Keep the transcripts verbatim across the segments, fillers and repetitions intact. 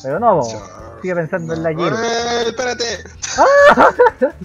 Pero no, bo. Chao. Sigue pensando No. en la Jill. ¡Eh, espérate! ¡Ah!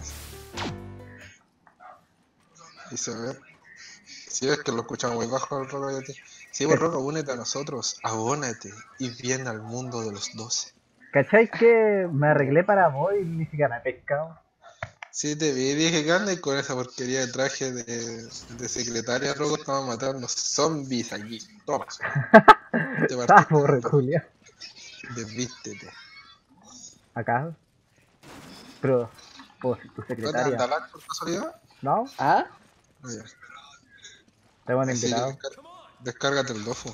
Y se ve. Si es que lo escuchamos muy bajo el Roca y a ti. Sí, pues ¿Cach- Roca, únete a nosotros, abónate y viene al mundo de los doce. ¿Cachai que me arreglé para vos y ni siquiera me he pescado? Sí, te vi, dije que anda y con esa porquería de traje de, de secretaria, Roca, estamos matando zombies aquí. Toma, te partiste Sapo, en dos. reculia. Desvístete. Acá. Pero, pues, tu ¿Dónde anda secretaria. Lack por casualidad? ¿No? ¿Ah? Ah, ya. Te hemos Así que invitado. descar- descárgate el dofo.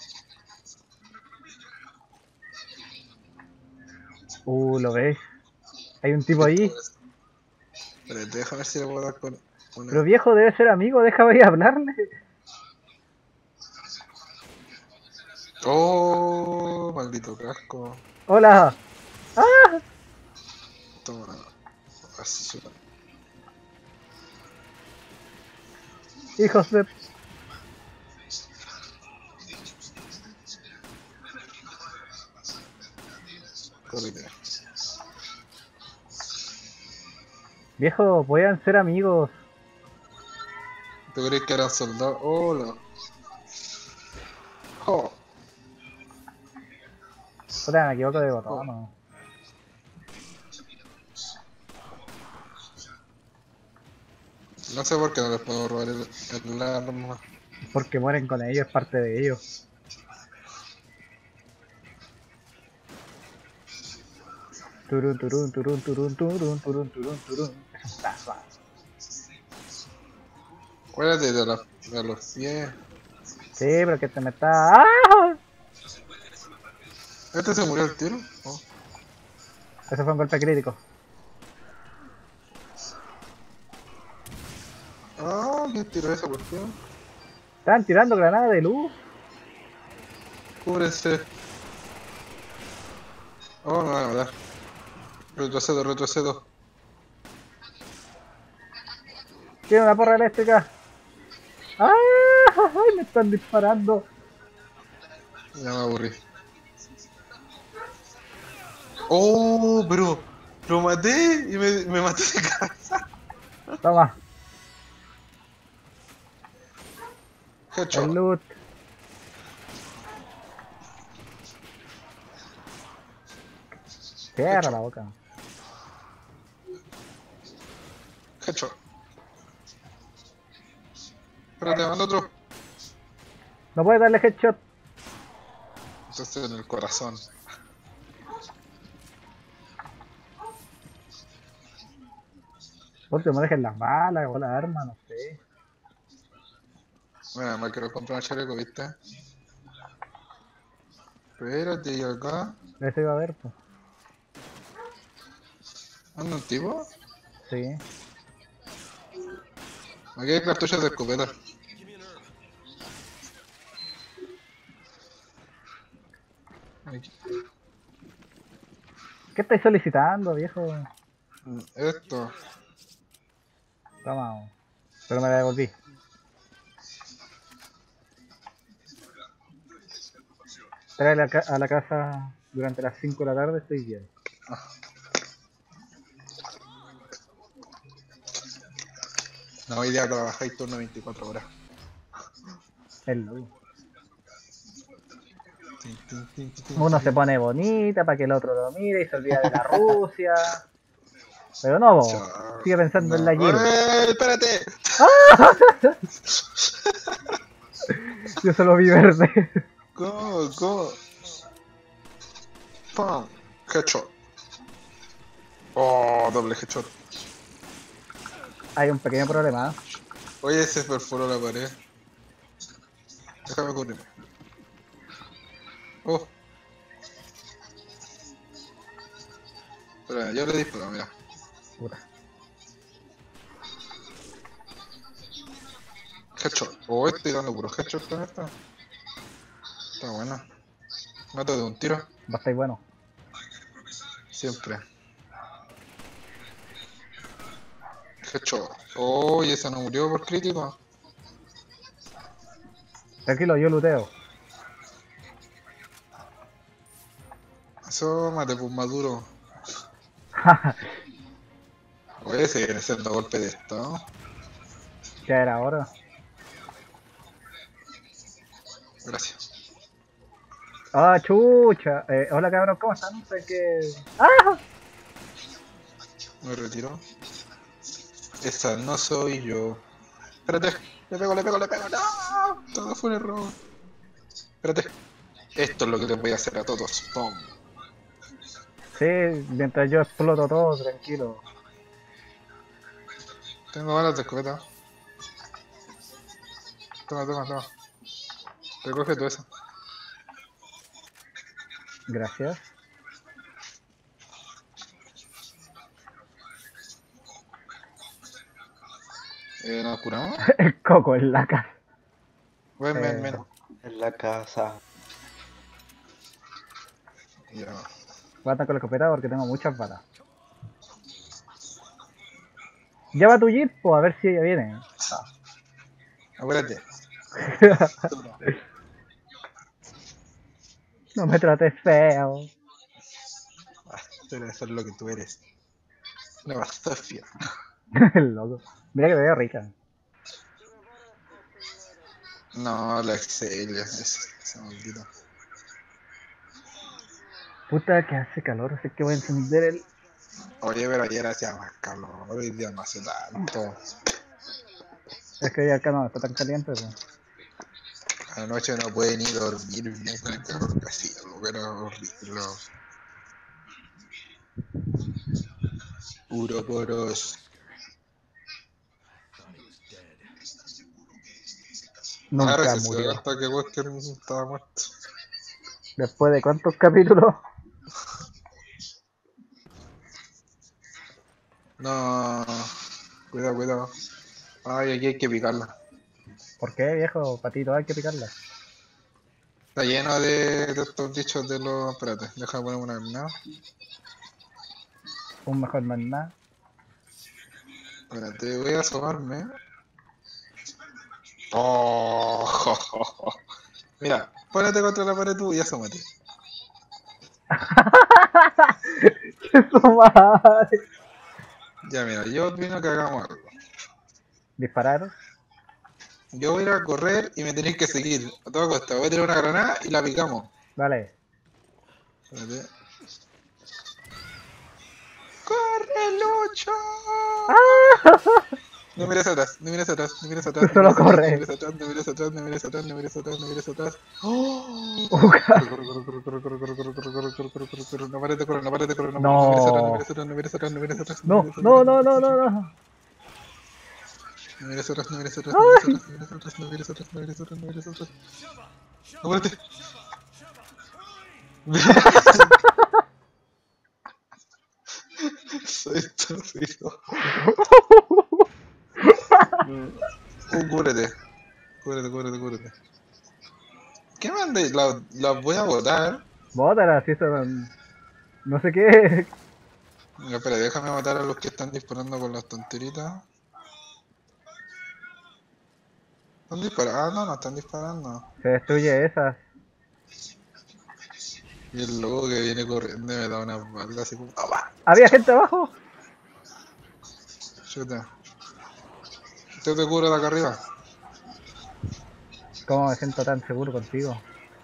Uh, ¿lo ves? Hay un tipo ¿Qué te ahí. parece? Espérate, déjame ver si le puedo dar con Pero una. viejo, debe ser amigo, déjame ir a hablarle. Oh, maldito casco. Hola. ¡Ah! Toma, basura. Hijos de... Correte. Viejo, pueden ser amigos. ¿Tú crees que eran soldados? Oh, no. Oh, Puta, me equivoco de oh. botón, ¿no? No sé por qué no les puedo robar el, el arma. Porque mueren con ellos, es parte de ellos. Turun, turun, turun, turun, turun, turun, turun, turun. Es un tazo. Acuérdate de, la, de los pies. Sí, pero que te me está... ¡Ah! ¿Este se murió al tiro? Oh. Ese fue un golpe crítico. Ah, ¿quién tiró esa cuestión? Estaban tirando granada de luz. Cúbrese. Oh, me van a matar. Retrocedo, retrocedo. Tiene una porra eléctrica. ¡Ah! ¡Ay, me están disparando! Ya me aburrí. Oh, pero lo maté y me, me maté de cabeza. Toma, el Headshot. loot. Cierra Headshot. la boca. Headshot. Espérate, manda otro. No puedes darle headshot. Entonces en el corazón. Por te me dejen las balas o la arma, no sé. Bueno, me quiero comprar un chaleco, ¿viste? Espérate, y acá. Eso iba a ver, pues. ¿Anda un tipo? Sí. Aquí hay cartuchos de escopeta. Aquí. ¿Qué estáis solicitando, viejo? Esto. Toma. Pero me la devolví. Trae a, ca a la casa durante las cinco de la tarde, estoy bien. No, hoy día trabajáis turno veinticuatro horas. El loot. Tin, tin, tin, tin, tin, Uno tin. se pone bonita para que el otro lo mire y se olvida de la Rusia. Pero no, bo. Chao. Sigue pensando en No. la Jill. ¡Eh, espérate! Yo solo vi verde. Go, go. Pam. Headshot. Oh, doble headshot. Hay un pequeño problema. Oye, se perforó la pared. Déjame correr. Oh. Espera, yo le disparo, mira. Puta. Headshot. Oh, estoy dando puro headshot con esta. Está buena. Mato de un tiro. Va a estar bueno. Siempre. Headshot. Oh, y esa no murió por crítico. Tranquilo, yo luteo. Asómate, pues Maduro. Oye, se viene haciendo golpe de estado. Ya era hora. Gracias. Ah, chucha. Eh, hola cabrón, ¿cómo están? Sé que... ¡Ah! Me retiro. Esa no soy yo. Espérate. Le pego, le pego, le pego. ¡No! Todo fue un error. Espérate. Esto es lo que les voy a hacer a todos. ¡Pum! Sí, mientras yo exploto todo, tranquilo. Tengo balas de escopeta. Toma, toma, toma. Recoge todo eso. Gracias. Eh, ¿nos curamos? El coco en la casa. Ven, ven, Eh, ven. En la casa. Ya. voy a estar con la escopeta porque tengo muchas balas. Lleva tu jeep, pues a ver si ella viene. Acuérdate. No me trates feo. Ah, tú eres eso es lo que tú eres. Una Sofía. El loco. Mira que me veo rica. No, la Excelia. Esa, esa maldita. Puta que hace calor, así que voy a encender el... Oye, pero ayer hacía más calor. Hoy día no hace tanto. Es que ya acá no está tan caliente, pues. A la noche no puede ni dormir bien con el calor que hacía. Lo que era horrible. Uroboros. Nunca Agárrese, se murió. hasta que Wesker estaba muerto. Después de cuántos capítulos. No. Cuidado, cuidado. Ay, aquí hay que picarla. ¿Por qué, viejo? Patito, hay que picarla. Está lleno de, de estos bichos de los... Espérate, déjame poner una granada. Un mejor no es nada. Espérate, voy a asomarme. Oh, mira, ponete contra la pared tú y asómate. ¡Qué su madre! Ya, mira, yo opino que hagamos algo. Disparar. Yo voy a ir a correr y me tenéis que seguir. A toda costa. Voy a tirar una granada y la picamos. Vale. Espérate. ¡Corre, Lucho! No mires atrás, no mires atrás, no mires atrás, Tú solo no corre. mires atrás, no mires atrás, no mires atrás, no mires atrás, no mires atrás. ¡Oh! Uca. Corre, corre, corre, corre, corre, corre, corre, corre, corre, corre, corre, corre, corre. No pares de correr, no pares de correr, no No. mires atrás, no mires atrás, no mires atrás, no mires atrás, No, no, no, no, no, no. no mires atrás, no mires atrás, no mires atrás, no mires atrás, no mires atrás, no mires atrás, no mires atrás. ¡Apúrate! Soy estúpido. Uh, cúbrete. Cúbrete, cúbrete, cúbrete. ¿Qué mandáis? Las la voy a botar. Bótala, si eso no... No sé qué. Mira, espera, déjame matar a los que están disparando con las tonteritas. ¿Están disparando? Ah, no, no están disparando. Se destruye esa. Y el loco que viene corriendo me da una bala así como... ¡Toma! ¿Había gente abajo? Chuta. Yo te cubro de acá arriba. ¿Cómo me siento tan seguro contigo?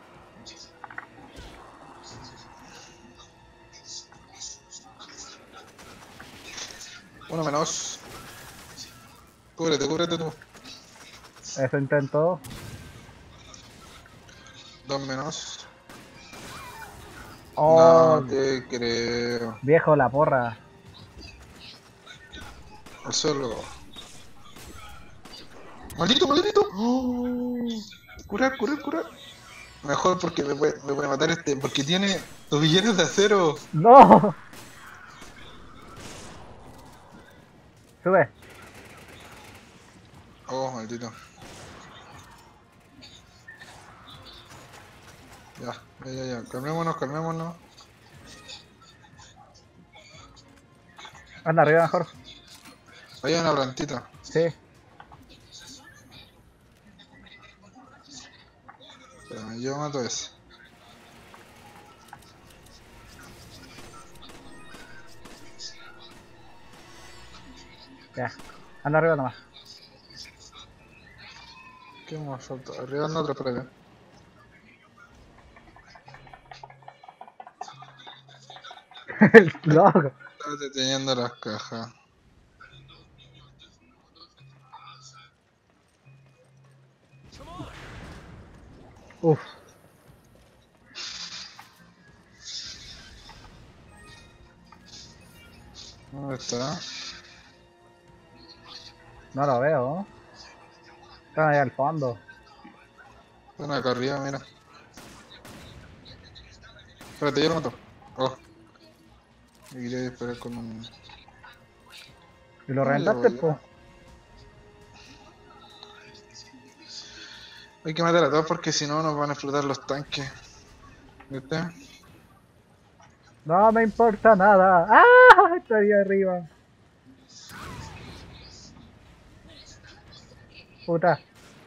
Uno menos. Cúbrete, cúbrete tú. Eso intento. Dos menos. Oh, No te creo. viejo, la porra. Al suelo. ¡Maldito, maldito! ¡Oh! Curar, curar, curar. Mejor porque me puede, me puede matar este. Porque tiene tobilleras de acero. ¡No! Sube. Oh, maldito. Ya, ya, ya, ya. Calmémonos, calmémonos. Anda arriba mejor. Ahí hay una plantita. Sí. Espérame, yo mato ese. Ya. Anda arriba nomás. ¿Qué más falta? Arriba no otra por acá. El loco. Estaba deteniendo las cajas. Uf. ¿Dónde está? No lo veo. Están ahí al fondo. Están acá arriba, mira. Espérate, yo lo mato. Oh, me quería disparar con un... ¿Y lo Ah, ya reventaste, voy, po? ya. Hay que matar a todos porque si no nos van a explotar los tanques. ¿Viste? No me importa nada. ¡Ah! Está ahí arriba. Puta.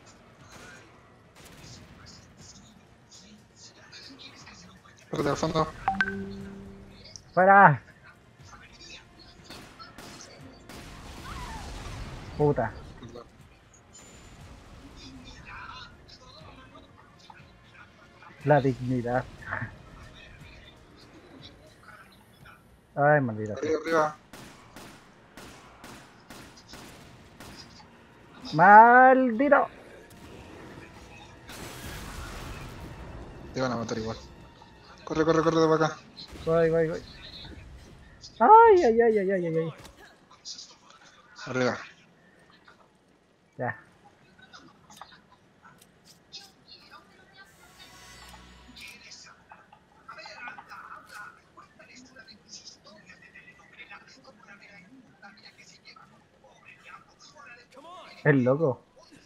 Espérate, al fondo. ¡Fuera! Puta. La dignidad. Ay, maldita sea. Arriba, arriba. ¡Maldito! Te van a matar igual. Corre, corre, corre de para acá. Voy, voy, voy. ¡Ay, ay, ay, ay, ay, ay! ay. Arriba. Ya. El loco.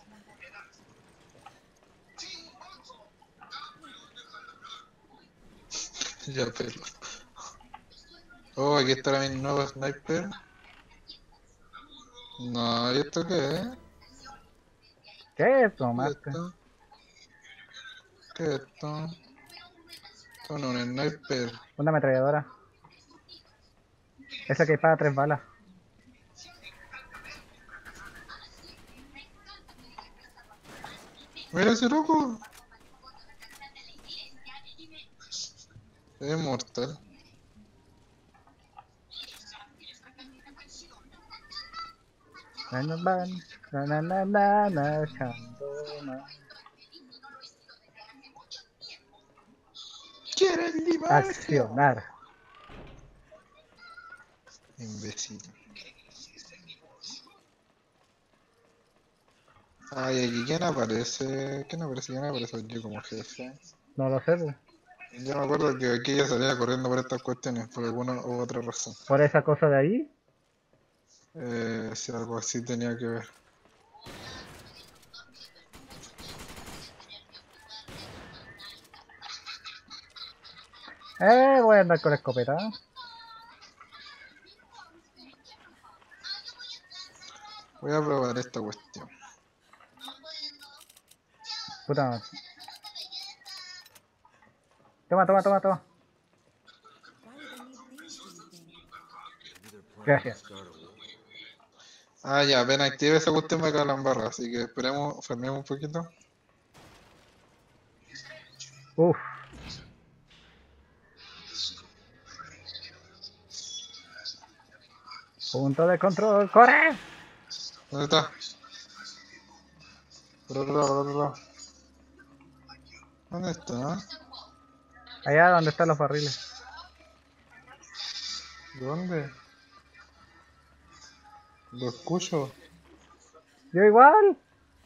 Ya pelo. Oh, aquí está mi nuevo sniper. No, ¿y esto qué es? ¿Qué es, ¿Qué es tomaste? esto? ¿Qué es esto? Esto no es un sniper. Una ametralladora. Esa que dispara tres balas. Mira ese loco. Es mortal. Na, na, na, na, na, na, na, chandona. ¡Quieren divorcio! Accionar. Imbécil. Ay, aquí quién aparece. ¿Quién aparece? ¿Quién aparece aquí como jefe? No lo sé, pues. Yo me acuerdo que aquí ya salía corriendo por estas cuestiones, por alguna u otra razón. Por esa cosa de ahí. Eh, si algo así tenía que ver. Eh, voy a andar con la escopeta. Voy a probar esta cuestión. Puta madre. Toma, toma, toma, toma. Gracias. Ah, ya, apenas active esa cuestión me cae la embarra, así que esperemos, frenemos un poquito. Uf. Punto de control. ¡Corre! ¿Dónde está? Por otro lado, por otro lado. ¿Dónde está? Allá donde están los barriles. ¿Dónde? Lo escucho. Yo igual.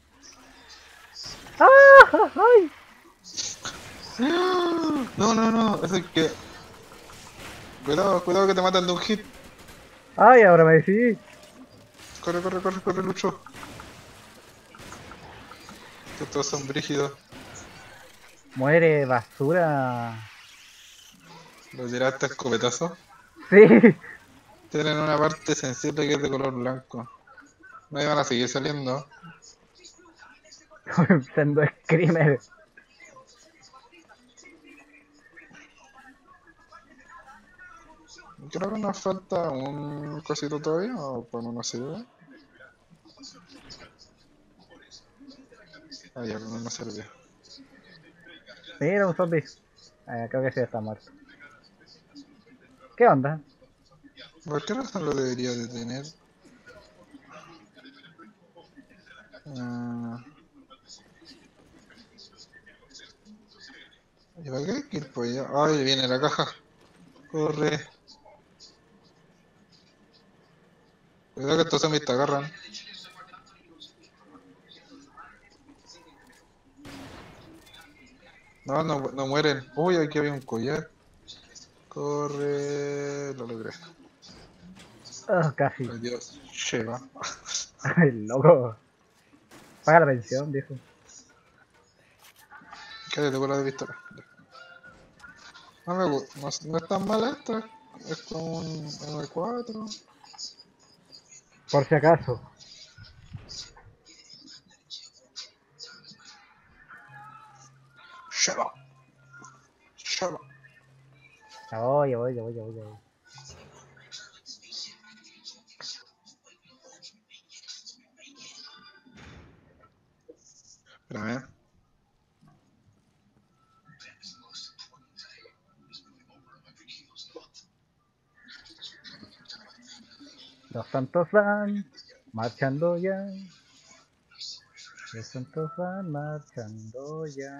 ¡Ah! ¡Ay! No, no, no, eso es que... Cuidado, cuidado que te matan de un hit. ¡Ay! Ahora me decidí. Corre, corre, corre, corre, Lucho. Estos todos son brígidos. Muere, basura. Lo tiraste a escopetazo. Sí. Tienen una parte sensible que es de color blanco. No iban a seguir saliendo. Siendo screamer. Creo que nos falta un cosito todavía o con uno sirve. Ah, ya, no me sirvió. Mira, un zombie. Eh, creo que sí está muerto. ¿Qué onda? ¿Por qué razón lo debería detener? Ah, ¿y para qué hay que ir por allá? Ay, viene la caja. Corre. Cuidado que estos zombies te agarran. No, no, no mueren. Uy, aquí había un collar. Corre. Lo logré. Oh, casi. Adiós. Lleva. Ay, loco. Paga la pensión, viejo. Quédate con la de pistola. No me gusta. No, no es tan mala esta. Es como un M cuatro. Por si acaso. Lleva. Lleva. Ya voy, ya voy, ya voy, ya voy, ya voy. Espérame. Los santos van marchando ya. Los santos van marchando ya.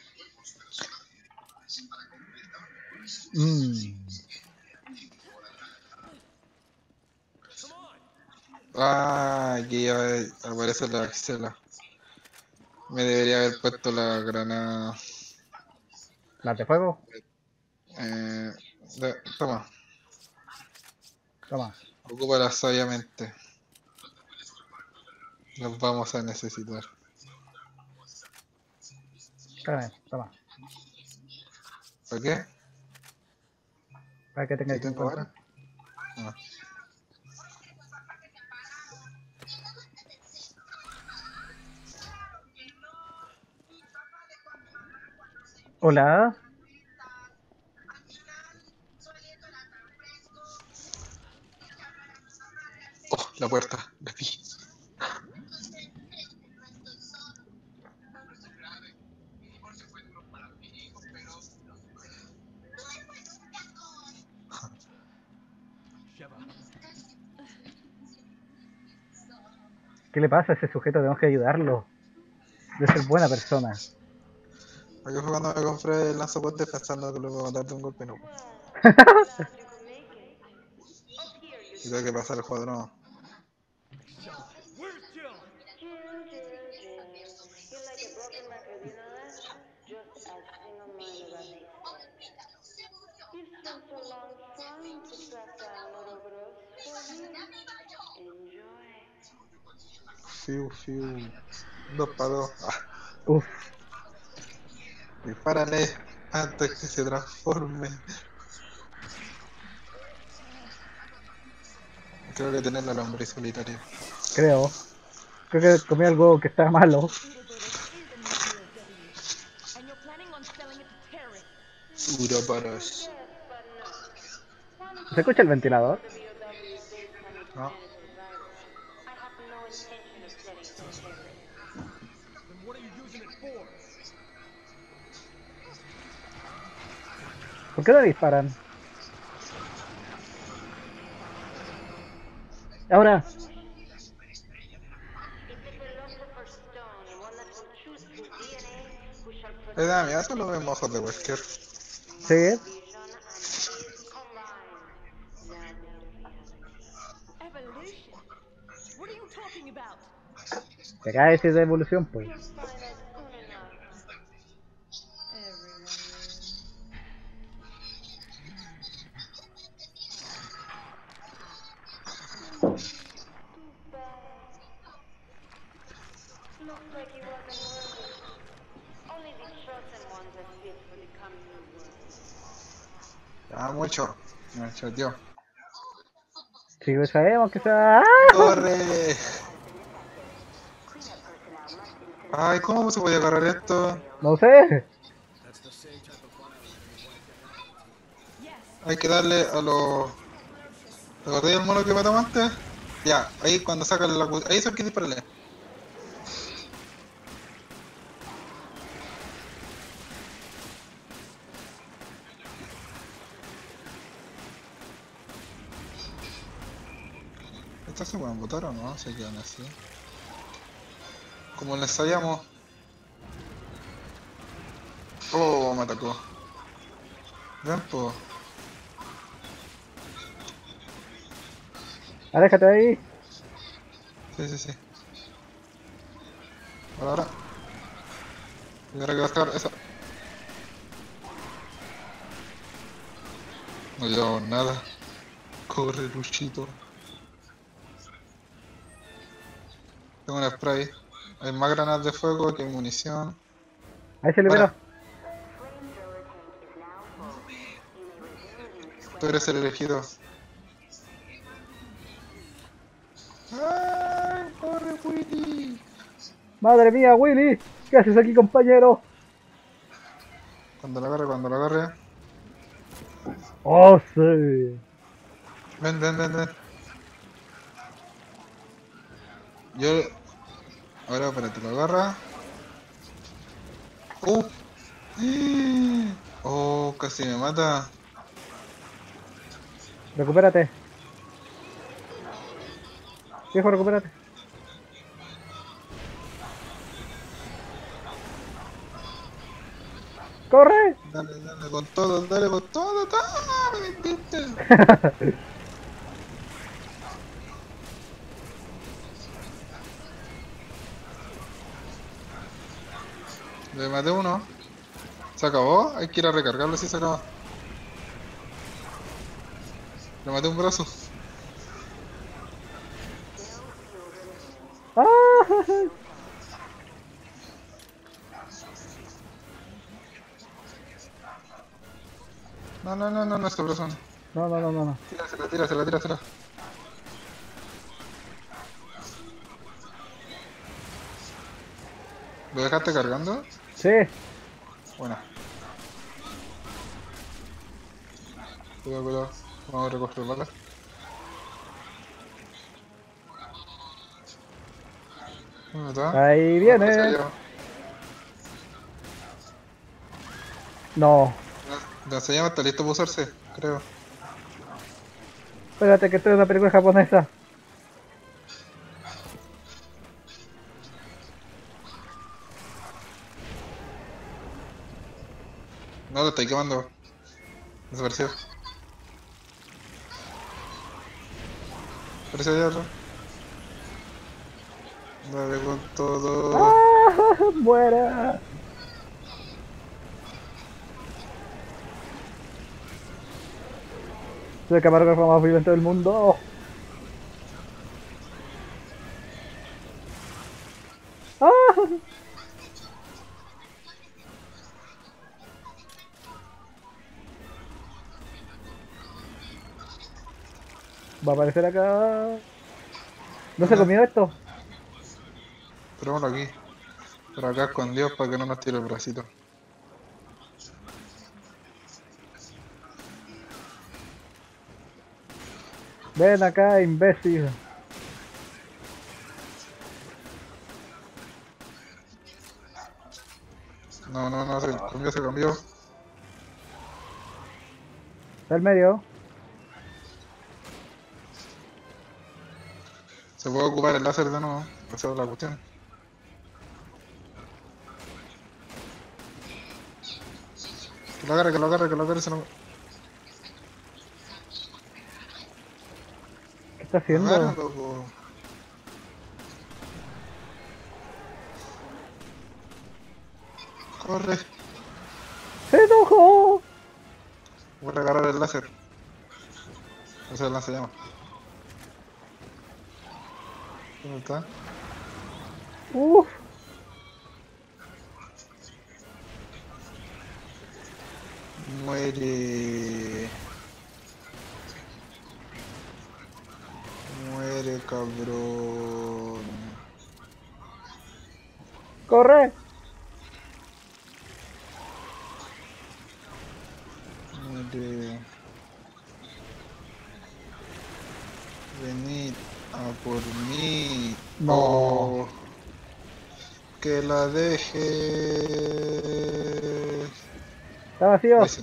Mmm. Ah, aquí ya aparece la Axela. Me debería haber puesto la granada. ¿Las de fuego? Eh, de- toma, Toma. ocúpala sabiamente. Los vamos a necesitar. Espérame, toma. ¿Para qué? Para que ¿Si tengáis tengo cincuenta. balas? No. Hola. Oh, la puerta. La vi. ¿Qué le pasa a ese sujeto? Tenemos que ayudarlo. Debe ser buena persona. Aquí fue cuando me compré el lanzapotes pensando que lo iba a matar de un golpe, no. Y tengo que pasar el juego de nuevo. Where's Jill? Jill, Jill, Jill. You're like a broken record, you know that? Just as single-minded as he said. You've spent so long trying to track down Ouroboros. Well, here. Enjoy. Fiu, fiu. Dos para dos. Ah, Uf. dispárale antes que se transforme. Creo que tener la lombriz solitaria. Creo. Creo que comí algo que está malo. Ouroboros. ¿Se escucha el ventilador? No. ¿Por qué no disparan? Ahora. Le da miedo, eso lo vemos ojos de Wesker. Sí. Te cae si es de evolución, pues. Ah, mucho. Me chateó. Sí, lo sabemos que se va. ¡Ah! ¡Corre! Ay, ¿cómo se puede agarrar esto? No sé. Hay que darle a los... ¿Te acordás del mono que matamos antes? Ya, ahí cuando sacan la... cu- Ahí eso hay que dispararle. ¿Estas se pueden botar o no? Se quedan así. Como les ensayamos. Oh, me atacó. Ven, po. Aléjate de ahí. Sí, sí, sí. Ahora, ahora. Y ahora que va a estar esa. No llevamos nada. Corre, Luchito. Tengo un spray. Hay más granadas de fuego que munición. Ahí se liberó. Para, tú eres el elegido. ¡Ay, corre, Willy! Madre mía, Willy. ¿Qué haces aquí, compañero? Cuando lo agarre, cuando lo agarre. Oh, sí. Ven, ven, ven, ven. Yo... Ahora, espérate, lo agarra. ¡Uh! Oh, casi me mata. Recupérate. Viejo, recupérate. ¡Corre! Dale, dale con todo, dale con todo. ¡Ah! ¡Me vendiste! Le maté uno. ¿Se acabó? Hay que ir a recargarlo si se acabó. Le maté un brazo. ¡Ah! No, no, no, no, no, este brazo no. No, no, no, no, no. Tírasela, tírasela, tírasela. ¿Lo dejaste cargando? Sí. Bueno. Cuidado, cuidado. Vamos a recoger balas. ¿Dónde está? Ahí Ah, viene. parece que No. ya- se llama, está listo para usarse, creo. Espérate que esto es una película japonesa. No, lo estoy quemando. Desapareció. Aparece allá atrás. Dale con todo. ¡Ah! ¡Muera! Soy el camarógrafo más violento del mundo. ¡Ah! Va a aparecer acá. ¿No se Ajá. comió esto? Pero aquí. Pero acá escondidos para que no nos tire el bracito. Ven acá, imbécil. No, no, no, se cambió, se cambió. Está el medio. Se puede ocupar el láser de nuevo. Esa es la cuestión. Que lo agarre, que lo agarre, que lo agarre. Se lo... ¿Qué está haciendo? Agárralo, po. Corre. ¡Se enojó! Voy a agarrar el láser. Ese es el lanzallamas. ¿Dónde está? Uf. Muere. Muere, cabrón. ¡Corre! Muere. Venid a por mí. No. Oh, que la deje. Está vacío. Ay, se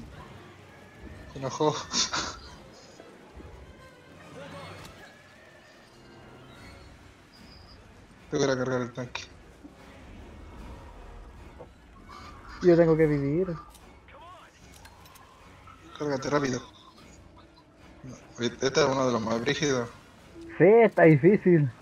se enojó. Tengo que ir a cargar el tanque. Yo tengo que vivir. Cárgate rápido. Este es uno de los más brígidos. Sí, está difícil.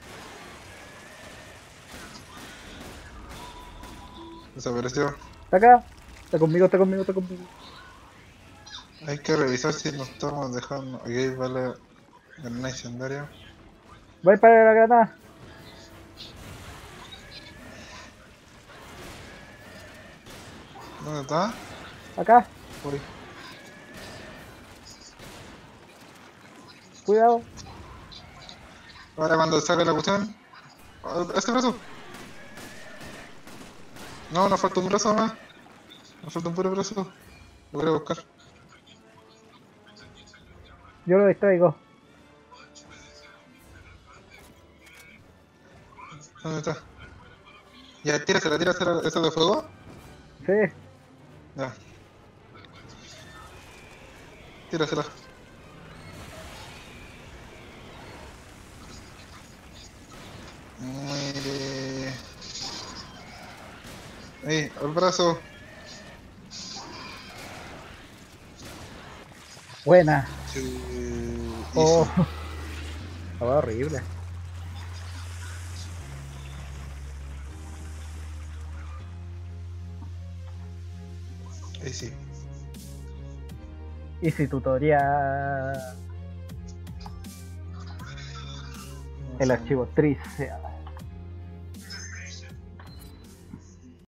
Desapareció. Está acá. Está conmigo, está conmigo, está conmigo. Hay que revisar si nos estamos dejando. Aquí va la granada incendiaria. Voy para la granada. ¿Dónde está? Acá. Uy. Cuidado. Ahora cuando saque la cuestión. ¡Este brazo! No, nos falta un brazo más. Nos falta un puro brazo. Lo voy a buscar. Yo lo distraigo. ¿Dónde está? Ya, tírasela, tírasela. ¿Eso de fuego? Sí. Ya. Tírasela. Muere. Ahí, al brazo. Buena. Sí, Oh. easy. Estaba horrible. Easy. Easy tutorial. El archivo triste.